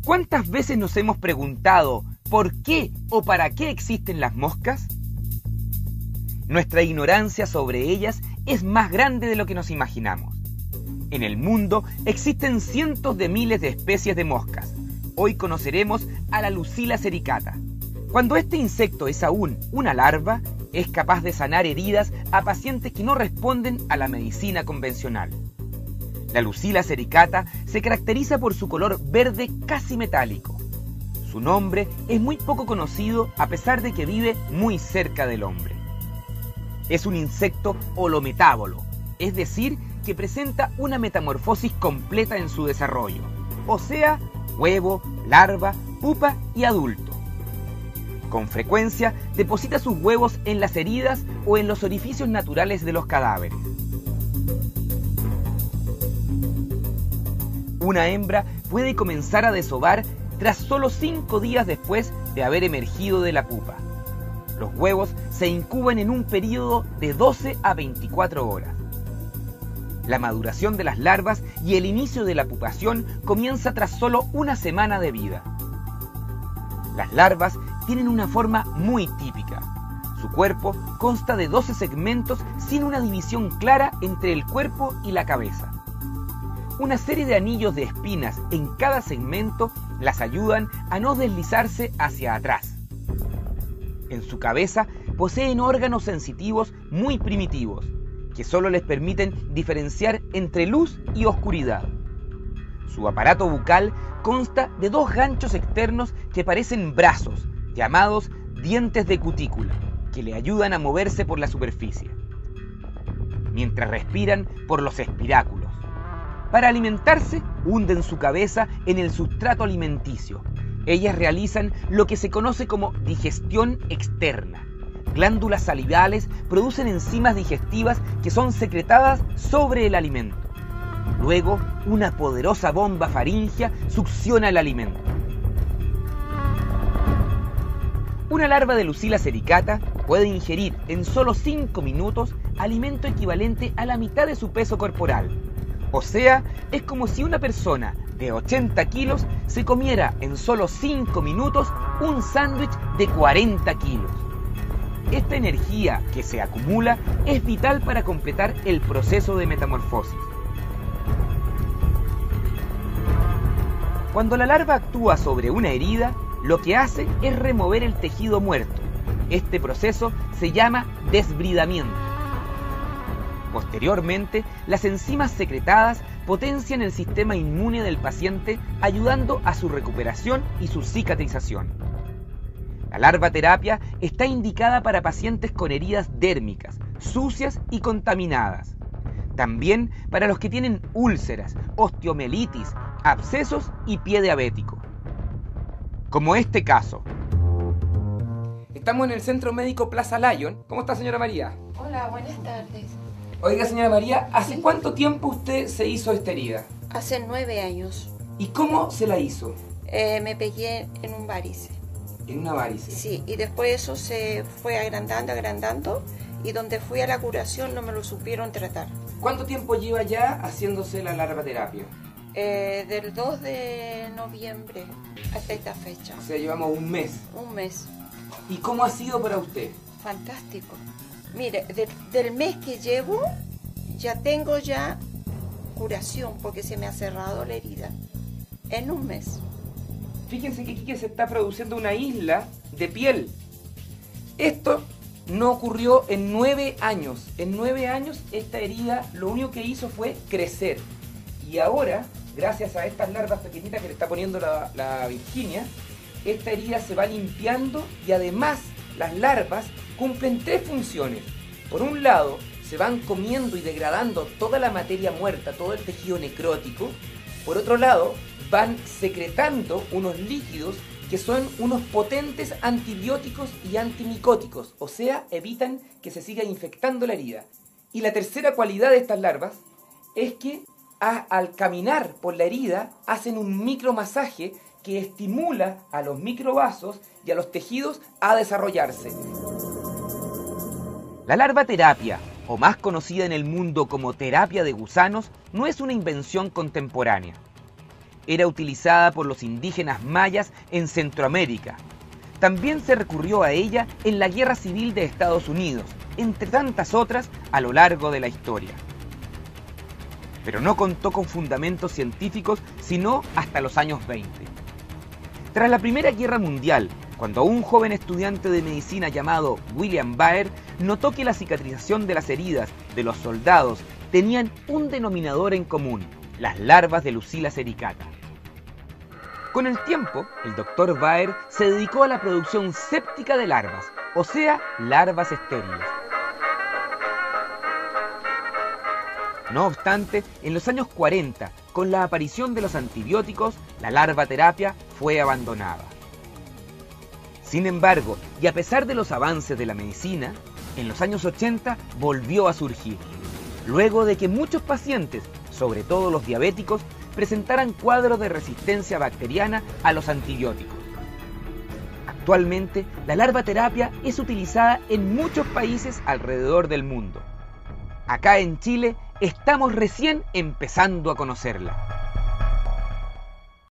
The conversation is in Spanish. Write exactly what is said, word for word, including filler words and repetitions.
¿Cuántas veces nos hemos preguntado por qué o para qué existen las moscas? Nuestra ignorancia sobre ellas es más grande de lo que nos imaginamos. En el mundo existen cientos de miles de especies de moscas. Hoy conoceremos a la Lucila sericata. Cuando este insecto es aún una larva, es capaz de sanar heridas a pacientes que no responden a la medicina convencional. La Lucila sericata se caracteriza por su color verde casi metálico. Su nombre es muy poco conocido a pesar de que vive muy cerca del hombre. Es un insecto holometábolo, es decir, que presenta una metamorfosis completa en su desarrollo, o sea, huevo, larva, pupa y adulto. Con frecuencia deposita sus huevos en las heridas o en los orificios naturales de los cadáveres. Una hembra puede comenzar a desovar tras solo cinco días después de haber emergido de la pupa. Los huevos se incuban en un periodo de doce a veinticuatro horas. La maduración de las larvas y el inicio de la pupación comienza tras solo una semana de vida. Las larvas tienen una forma muy típica. Su cuerpo consta de doce segmentos sin una división clara entre el cuerpo y la cabeza. Una serie de anillos de espinas en cada segmento las ayudan a no deslizarse hacia atrás. En su cabeza poseen órganos sensitivos muy primitivos, que solo les permiten diferenciar entre luz y oscuridad. Su aparato bucal consta de dos ganchos externos que parecen brazos, llamados dientes de cutícula, que le ayudan a moverse por la superficie, mientras respiran por los espiráculos. Para alimentarse, hunden su cabeza en el sustrato alimenticio. Ellas realizan lo que se conoce como digestión externa. Glándulas salivales producen enzimas digestivas que son secretadas sobre el alimento. Luego, una poderosa bomba faríngea succiona el alimento. Una larva de Lucila sericata puede ingerir en solo cinco minutos alimento equivalente a la mitad de su peso corporal. O sea, es como si una persona de ochenta kilos se comiera en solo cinco minutos un sándwich de cuarenta kilos. Esta energía que se acumula es vital para completar el proceso de metamorfosis. Cuando la larva actúa sobre una herida, lo que hace es remover el tejido muerto. Este proceso se llama desbridamiento. Posteriormente, las enzimas secretadas potencian el sistema inmune del paciente, ayudando a su recuperación y su cicatrización. La larvaterapia está indicada para pacientes con heridas dérmicas, sucias y contaminadas. También para los que tienen úlceras, osteomielitis, abscesos y pie diabético. Como este caso. Estamos en el Centro Médico Plaza Lyon. ¿Cómo está, señora María? Hola, buenas tardes. Oiga, señora María, ¿hace cuánto tiempo usted se hizo esta herida? Hace nueve años. ¿Y cómo se la hizo? Eh, me pegué en un varice. ¿En una varice? Sí, y después eso se fue agrandando, agrandando, y donde fui a la curación no me lo supieron tratar. ¿Cuánto tiempo lleva ya haciéndose la larvaterapia? Eh, del dos de noviembre hasta esta fecha. O sea, llevamos un mes. Un mes. ¿Y cómo ha sido para usted? Fantástico. Mire, de, del mes que llevo, ya tengo ya curación porque se me ha cerrado la herida. En un mes. Fíjense que aquí que se está produciendo una isla de piel. Esto no ocurrió en nueve años. En nueve años esta herida lo único que hizo fue crecer. Y ahora, gracias a estas larvas pequeñitas que le está poniendo la, la Virginia, esta herida se va limpiando y además las larvas cumplen tres funciones. Por un lado, se van comiendo y degradando toda la materia muerta, todo el tejido necrótico. Por otro lado, van secretando unos líquidos que son unos potentes antibióticos y antimicóticos, o sea, evitan que se siga infectando la herida. Y la tercera cualidad de estas larvas es que a, al caminar por la herida hacen un micromasaje que estimula a los microvasos y a los tejidos a desarrollarse. La larvaterapia, o más conocida en el mundo como terapia de gusanos, no es una invención contemporánea. era utilizada por los indígenas mayas en Centroamérica. También se recurrió a ella en la Guerra Civil de Estados Unidos, entre tantas otras a lo largo de la historia. Pero no contó con fundamentos científicos sino hasta los años veinte. Tras la Primera Guerra Mundial, cuando un joven estudiante de medicina llamado William Baer notó que la cicatrización de las heridas de los soldados tenían un denominador en común: las larvas de Lucila sericata. Con el tiempo, el doctor Baer se dedicó a la producción séptica de larvas, o sea, larvas estériles. No obstante, en los años cuarenta, con la aparición de los antibióticos, la larvaterapia fue abandonada. Sin embargo, y a pesar de los avances de la medicina, en los años ochenta volvió a surgir, luego de que muchos pacientes, sobre todo los diabéticos, presentaran cuadros de resistencia bacteriana a los antibióticos. Actualmente, la larvaterapia es utilizada en muchos países alrededor del mundo. Acá en Chile estamos recién empezando a conocerla.